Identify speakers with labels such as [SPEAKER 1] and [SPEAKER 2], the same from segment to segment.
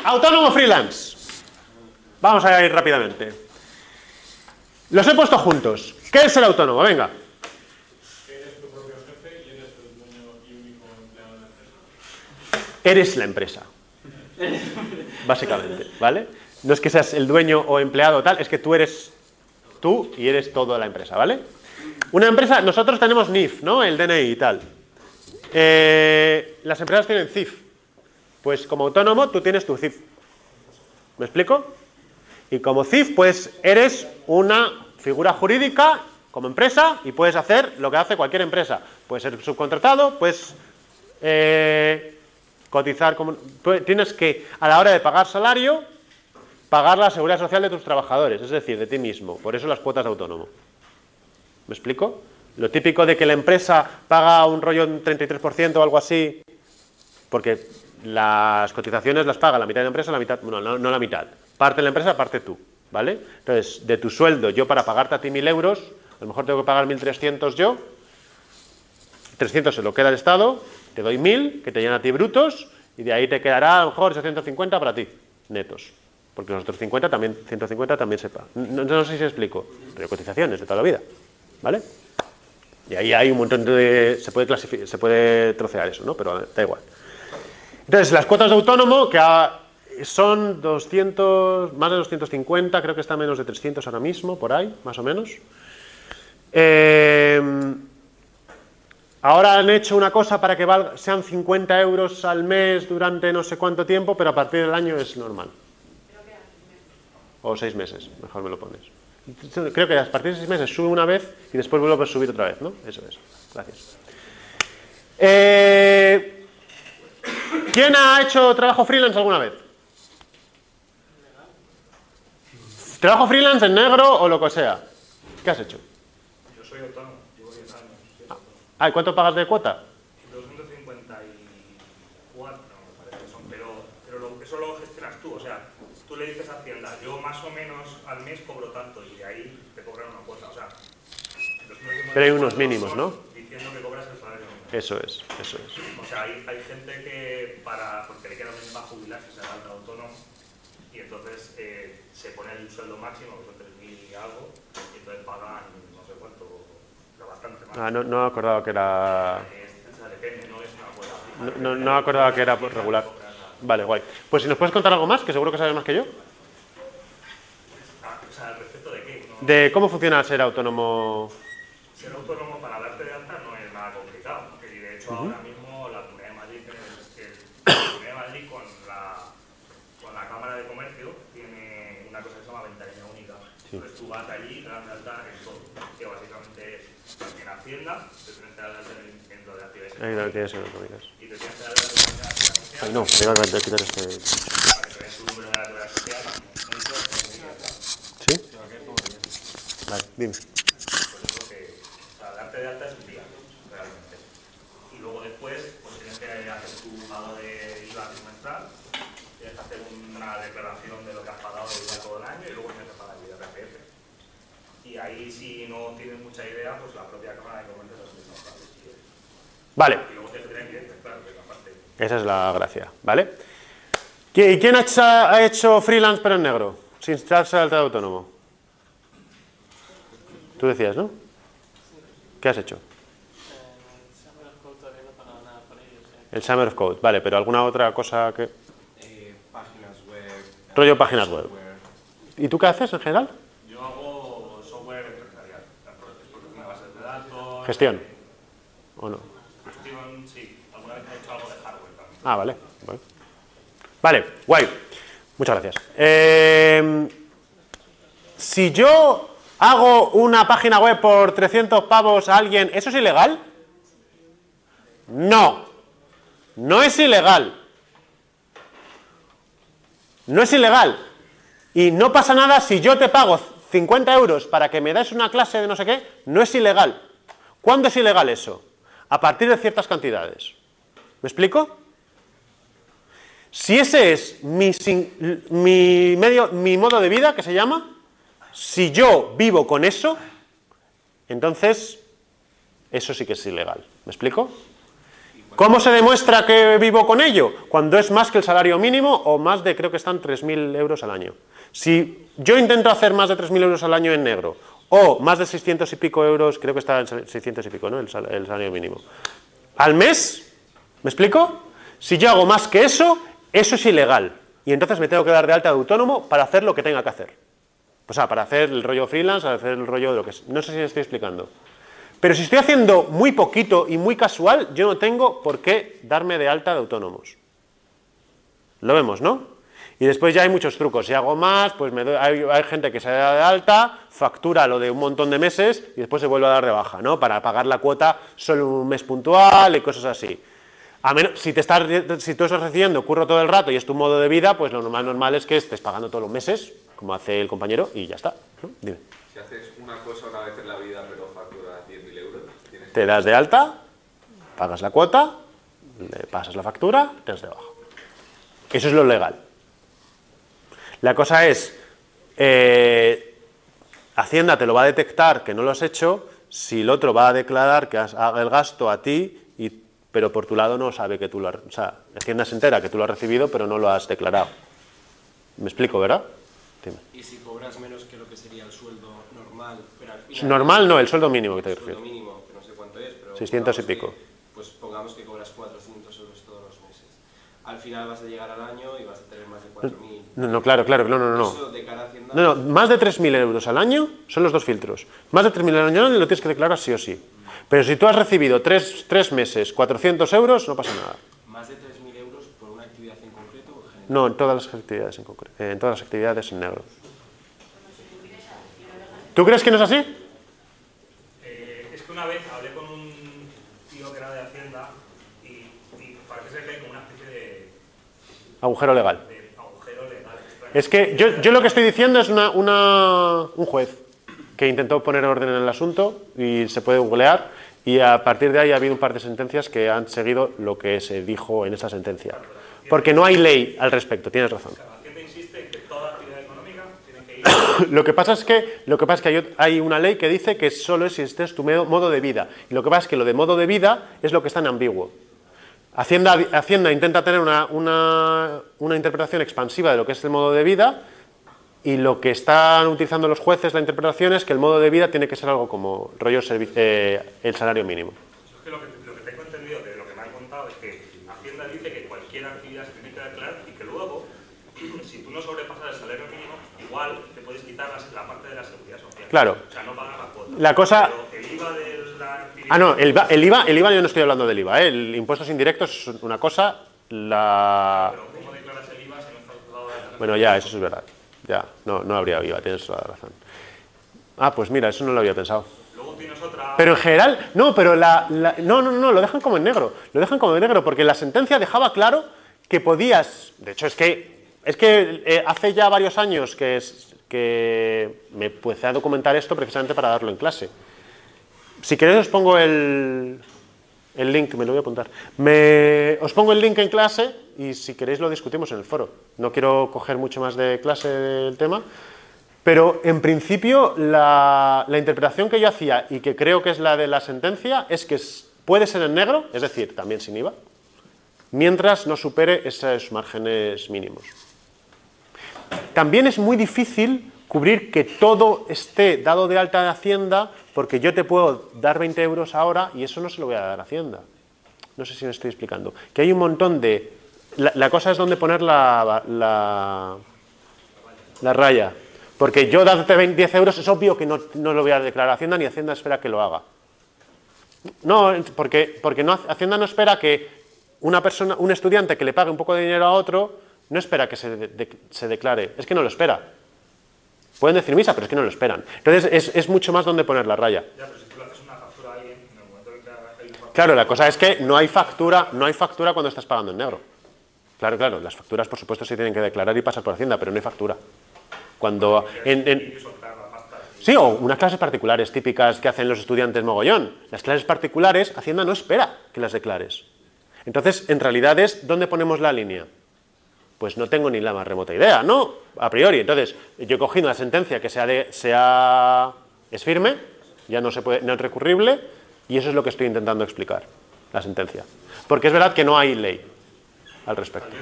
[SPEAKER 1] Autónomo freelance. Vamos a ir rápidamente. Los he puesto juntos. ¿Qué es el autónomo? Venga.
[SPEAKER 2] Eres tu propio jefe y eres el dueño y único empleado de la empresa.
[SPEAKER 1] Eres la empresa. Básicamente, ¿vale? No es que seas el dueño o empleado o tal, es que tú eres tú y eres toda la empresa, ¿vale? Una empresa, nosotros tenemos NIF, ¿no? El DNI y tal. Las empresas tienen CIF. Pues como autónomo tú tienes tu CIF. ¿Me explico? Y como CIF, pues eres una figura jurídica como empresa y puedes hacer lo que hace cualquier empresa. Puedes ser subcontratado, puedes cotizar, tienes que, a la hora de pagar salario, pagar la seguridad social de tus trabajadores, es decir, de ti mismo. Por eso las cuotas de autónomo. ¿Me explico? Lo típico de que la empresa paga un rollo un 33% o algo así, porque las cotizaciones las paga la mitad de la empresa, la mitad, bueno, no la mitad. Parte de la empresa, parte tú, ¿vale? Entonces, de tu sueldo, yo para pagarte a ti 1.000 euros, a lo mejor tengo que pagar 1.300 yo, 300 se lo queda el Estado, te doy 1.000, que te llenan a ti brutos, y de ahí te quedará a lo mejor 850 para ti, netos. Porque los otros 150 también se pagan. No sé si explico, pero cotizaciones de toda la vida, ¿vale? Y ahí hay un montón de... se puede trocear eso, ¿no? Pero da igual. Entonces, las cuotas de autónomo, que son 200, más de 250, creo que está menos de 300 ahora mismo, por ahí, más o menos. Ahora han hecho una cosa para que sean 50 euros al mes durante no sé cuánto tiempo, pero a partir del año es normal. O 6 meses, mejor me lo pones. Creo que a partir de 6 meses sube una vez y después vuelve a subir otra vez, ¿no? Eso es. Gracias. ¿Quién ha hecho trabajo freelance alguna vez? ¿Trabajo freelance en negro o lo que sea? ¿Qué has hecho?
[SPEAKER 2] Yo soy autónomo, llevo 10 años.
[SPEAKER 1] ¿Y cuánto pagas de cuota?
[SPEAKER 2] 254, me parece que son, pero eso lo gestionas tú, o sea, tú le dices a Hacienda, yo más o menos al mes cobro tanto y de ahí te cobran una cuota, o sea,
[SPEAKER 1] pero hay unos mínimos, ¿no?
[SPEAKER 2] Diciendo que cobras el salario mínimo.
[SPEAKER 1] Eso es.
[SPEAKER 2] O sea, hay gente que porque le queda un mes para jubilarse, se salta autónomo y entonces se pone el sueldo máximo, que son 3.000 y algo, y entonces pagan no sé cuánto, pero bastante más.
[SPEAKER 1] No me acordaba que era...
[SPEAKER 2] Depende, no es una cuota.
[SPEAKER 1] No me acordaba que era regular. Vale, guay. Pues si nos puedes contar algo más, que seguro que sabes más que yo.
[SPEAKER 2] O sea, ¿al respecto de qué? ¿No?
[SPEAKER 1] De cómo funciona ser autónomo.
[SPEAKER 2] Ser autónomo para darte de alta no es nada complicado. Y de hecho ahora mismo la Comunidad de Madrid, la Comunidad de Madrid con la Cámara de Comercio tiene una cosa que se llama ventanilla única. Sí. Entonces tú vas allí y te das de alta en todo. Que básicamente es en Hacienda, te tienes que dar de alta en el centro de actividades.
[SPEAKER 1] Ahí no tienes en
[SPEAKER 2] y te tienes que dar de alta en la actividad social.
[SPEAKER 1] Ay, no, tengo que quitar este.
[SPEAKER 2] Para que te den tu número de la actividad social.
[SPEAKER 1] ¿Sí? Vale, dime.
[SPEAKER 2] Darte de alta es un día, realmente. Y luego después, pues tienes que hacer tu pago de IVA trimestral, tienes que hacer una declaración de lo que has pagado de IVA todo el año y luego tienes que pagar el IRPF. Y ahí, si no tienes mucha idea, pues la propia Cámara de Comercio te lo explica.
[SPEAKER 1] Vale.
[SPEAKER 2] Y luego tienes que tener clientes, claro, que es la parte.
[SPEAKER 1] Esa es la gracia, ¿vale? ¿Y quién ha hecho freelance pero en negro? Sin estarse de alta de autónomo. Tú decías, ¿no? ¿Qué has hecho?
[SPEAKER 3] Summer of Code todavía no he pagado nada por ellos.
[SPEAKER 1] El Summer of Code, vale, pero ¿alguna otra cosa que...?
[SPEAKER 4] Páginas web.
[SPEAKER 1] Rollo páginas web. ¿Y tú qué haces en general?
[SPEAKER 2] Yo hago software empresarial, una base de datos.
[SPEAKER 1] Gestión. ¿O no?
[SPEAKER 2] Gestión, sí. Alguna vez he hecho algo de hardware también.
[SPEAKER 1] Ah, vale. Vale, guay. Muchas gracias. Si yo hago una página web por 300 pavos a alguien, ¿eso es ilegal? No. No es ilegal. No es ilegal. Y no pasa nada si yo te pago 50 euros para que me des una clase de no sé qué, no es ilegal. ¿Cuándo es ilegal eso? A partir de ciertas cantidades. ¿Me explico? Si ese es mi modo de vida, que se llama, si yo vivo con eso, entonces eso sí que es ilegal. ¿Me explico? ¿Cómo se demuestra que vivo con ello? Cuando es más que el salario mínimo o más de, creo que están 3.000 euros al año. Si yo intento hacer más de 3.000 euros al año en negro, o más de 600 y pico euros, creo que está en 600 y pico, ¿no? El salario mínimo. Al mes, ¿me explico? Si yo hago más que eso es ilegal. Y entonces me tengo que dar de alta de autónomo para hacer lo que tenga que hacer. O sea, para hacer el rollo freelance, para hacer el rollo de lo que es. No sé si me estoy explicando. Pero si estoy haciendo muy poquito y muy casual, yo no tengo por qué darme de alta de autónomos. Lo vemos, ¿no? Y después ya hay muchos trucos. Si hago más, pues hay gente que se da de alta, factura lo de un montón de meses y después se vuelve a dar de baja, ¿no? Para pagar la cuota solo un mes puntual y cosas así. A menos, si tú estás recibiendo curro todo el rato y es tu modo de vida, pues lo normal es que estés pagando todos los meses, como hace el compañero, y ya está, ¿no? Dime.
[SPEAKER 5] Si haces una cosa una vez en la vida pero facturas 10.000 euros,
[SPEAKER 1] Te das de alta, pagas la cuota, le pasas la factura, te das de baja. Eso es lo legal. La cosa es, Hacienda te lo va a detectar que no lo has hecho si el otro va a declarar que haga el gasto a ti, pero por tu lado no sabe que tú lo has... O sea, Hacienda se entera que tú lo has recibido, pero no lo has declarado. ¿Me explico, verdad? Dime.
[SPEAKER 4] Y si cobras menos que lo que sería el sueldo normal, pero al final...
[SPEAKER 1] Normal no, el sueldo mínimo que te
[SPEAKER 4] El sueldo
[SPEAKER 1] refieres.
[SPEAKER 4] mínimo, que no sé cuánto es, pero...
[SPEAKER 1] 600 y
[SPEAKER 4] pongamos
[SPEAKER 1] pico.
[SPEAKER 4] pues pongamos que cobras 400 euros todos los meses. Al final vas a llegar al año y vas a tener más de 4.000.
[SPEAKER 1] No, claro, no.
[SPEAKER 4] Eso de cara a Hacienda...
[SPEAKER 1] No, más de 3.000 euros al año son los dos filtros. Más de 3.000 euros al año lo tienes que declarar sí o sí. Pero si tú has recibido tres meses 400 euros, no pasa nada.
[SPEAKER 4] ¿Más de 3.000 euros por una actividad en concreto o en general?
[SPEAKER 1] No, en todas las actividades en concreto, en todas las actividades en negro. ¿Tú crees que no es así?
[SPEAKER 2] Es que una vez hablé con un tío que era de Hacienda y parece ser que hay como una especie de
[SPEAKER 1] Agujero legal.
[SPEAKER 2] agujero legal.
[SPEAKER 1] Es que yo lo que estoy diciendo es un juez que intentó poner orden en el asunto y se puede googlear y a partir de ahí ha habido un par de sentencias que han seguido lo que se dijo en esa sentencia. Porque no hay ley al respecto, tienes razón.
[SPEAKER 2] Hacienda insiste en que toda actividad económica tiene que ir...
[SPEAKER 1] Lo que pasa es que hay una ley que dice que solo es si este es tu modo de vida. Y lo que pasa es que lo de modo de vida es lo que está en ambiguo. Hacienda intenta tener una interpretación expansiva de lo que es el modo de vida y lo que están utilizando los jueces, la interpretación es que el modo de vida tiene que ser algo como rollo el salario mínimo.
[SPEAKER 2] Es que lo que tengo entendido de lo que me han contado es que Hacienda dice que cualquier actividad se tiene que declarar y que luego, si tú no sobrepasas el salario mínimo, igual te puedes quitar la parte de la seguridad social.
[SPEAKER 1] Claro.
[SPEAKER 2] O sea, no pagar la cuota.
[SPEAKER 1] La cosa...
[SPEAKER 2] Pero el IVA de la actividad...
[SPEAKER 1] Ah, no, el IVA yo no estoy hablando del IVA, el impuestos indirectos es una cosa,
[SPEAKER 2] Pero ¿cómo declaras el IVA si no estás dado de la...
[SPEAKER 1] Bueno, ya, eso es verdad. Ya, no habría IVA, tienes toda la razón. Ah, pues mira, eso no lo había pensado.
[SPEAKER 2] Luego tienes otra...
[SPEAKER 1] Pero en general, no, pero no, lo dejan como en negro. Lo dejan como en negro porque la sentencia dejaba claro que podías... De hecho, es que hace ya varios años que me empecé a documentar esto precisamente para darlo en clase. Si queréis os pongo el link, me lo voy a apuntar. Os pongo el link en clase y si queréis lo discutimos en el foro. No quiero coger mucho más de clase del tema, pero en principio la interpretación que yo hacía y que creo que es la de la sentencia es que puede ser en negro, es decir, también sin IVA, mientras no supere esos márgenes mínimos. También es muy difícil cubrir que todo esté dado de alta de Hacienda, porque yo te puedo dar 20 euros ahora y eso no se lo voy a dar a Hacienda. No sé si me estoy explicando. Que hay un montón de... La cosa es dónde poner la raya. Porque yo darte 10 euros es obvio que no lo voy a declarar a Hacienda ni Hacienda espera que lo haga. No, porque no, Hacienda no espera que un estudiante que le pague un poco de dinero a otro, no espera que se declare. Es que no lo espera. Pueden decir misa, pero es que no lo esperan. Entonces es mucho más donde poner la raya.
[SPEAKER 2] Ya, pero si tú le haces una factura a alguien, en el momento en que hay una factura...
[SPEAKER 1] Claro, la cosa es que no hay factura cuando estás pagando en negro. Claro, las facturas por supuesto se tienen que declarar y pasar por Hacienda, pero no hay factura. Cuando sí, o unas clases particulares típicas que hacen los estudiantes mogollón. Las clases particulares, Hacienda no espera que las declares. Entonces, en realidad es ¿dónde ponemos la línea? Pues no tengo ni la más remota idea, ¿no? A priori. Entonces, yo he cogido una sentencia que es firme, ya no es recurrible, y eso es lo que estoy intentando explicar. la sentencia. Porque es verdad que no hay ley al respecto.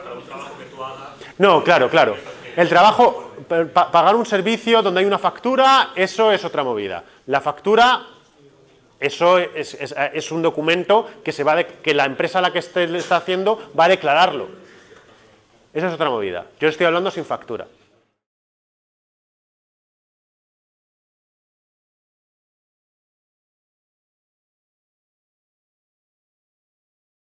[SPEAKER 1] No, claro, claro. El trabajo, pagar un servicio donde hay una factura, eso es otra movida. La factura, eso es un documento que la empresa a la que le está haciendo va a declararlo. Esa es otra movida. Yo estoy hablando sin factura.